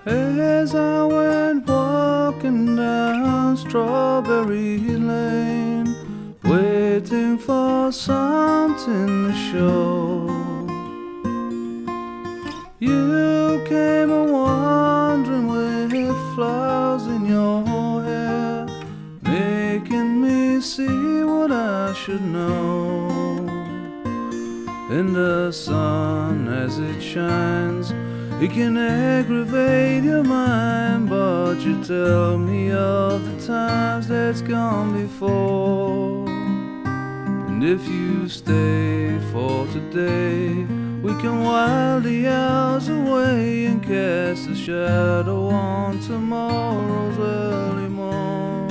As I went walking down Strawberry Lane, waiting for something to show, you came a-wandering with flowers in your hair, making me see what I should know. And the sun as it shines, it can aggravate your mind, but you tell me of the times that's gone before. And if you stay for today, we can while the hours away and cast a shadow on tomorrow's early morn.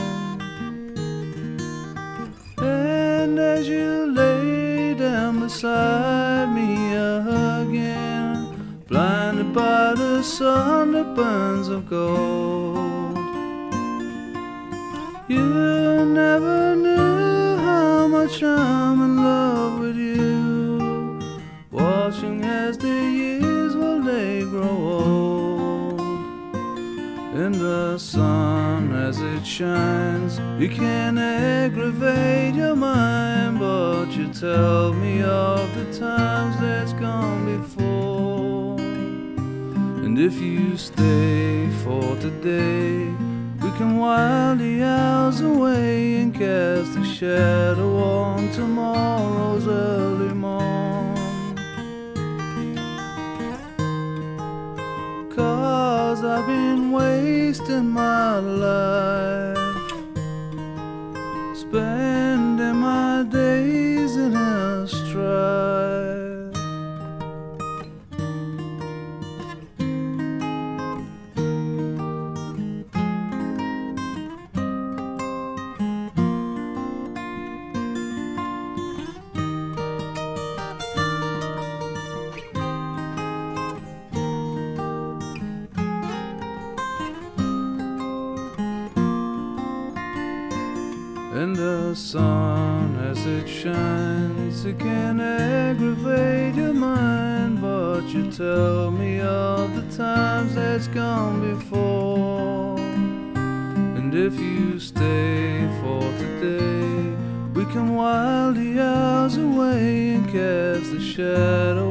And as you lay down beside me again, blinded by the sun that burns of gold, you never knew how much I'm in love with you, watching as the years, well, they grow old. And the sun as it shines, it can aggravate your mind, but you tell me of the times that's gone before. And if you stay for today, we can while the hours away and cast a shadow on tomorrow's early morn. 'Cause I've been wasting my life, spending my days in a strife. And the sun as it shines, it can aggravate your mind, but you tell me of the times that's gone before. And if you stay for today, we can while the hours away and cast a shadow